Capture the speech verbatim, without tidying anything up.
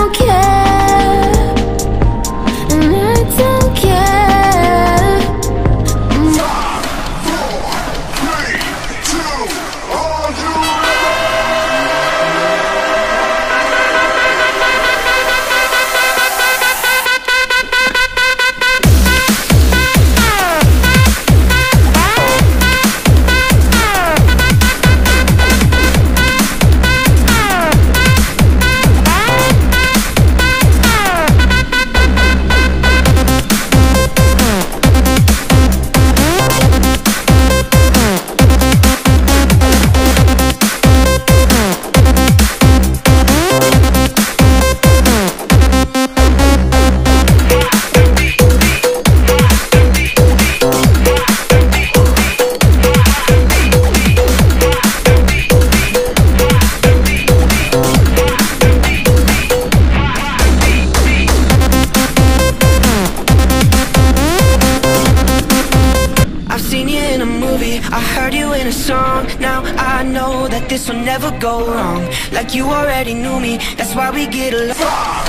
don't care, and I don't care. mm. Five, four, three, two, are you I heard you in a song. Now I know that this will never go wrong. Like you already knew me, that's why we get along.